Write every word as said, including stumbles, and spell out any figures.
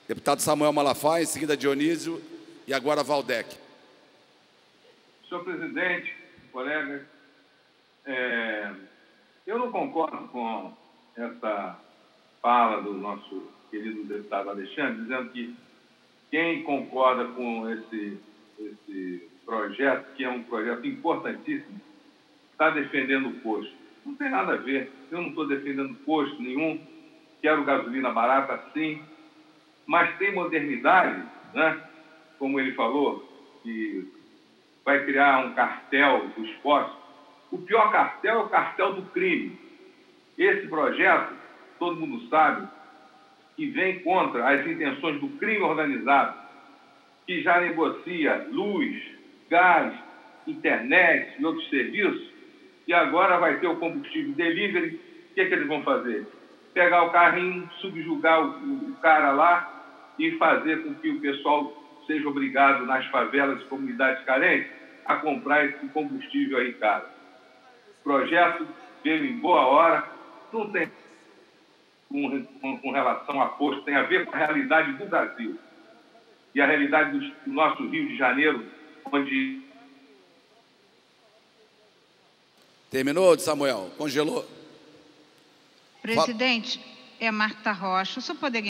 Deputado Samuel Malafaia, em seguida Dionísio e agora Valdec. Senhor presidente, colegas, é, eu não concordo com essa fala do nosso querido deputado Alexandre, dizendo que quem concorda com esse, esse projeto, que é um projeto importantíssimo, está defendendo o posto. Não tem nada a ver. Eu não estou defendendo posto nenhum. Quero gasolina barata, sim. Mas tem modernidade, né? Como ele falou, que vai criar um cartel dos postos. O pior cartel é o cartel do crime. Esse projeto, todo mundo sabe, que vem contra as intenções do crime organizado, que já negocia luz, gás, internet e outros serviços, e agora vai ter o combustível delivery. O que é que eles vão fazer? Pegar o carrinho, subjugar o, o cara lá e fazer com que o pessoal seja obrigado nas favelas e comunidades carentes a comprar esse combustível aí, cara. O projeto veio em boa hora, não tem com, com, com relação a posto, tem a ver com a realidade do Brasil e a realidade do, do nosso Rio de Janeiro, onde... Terminou, Samuel? Congelou? Presidente, é Marta Rocha. O senhor poderia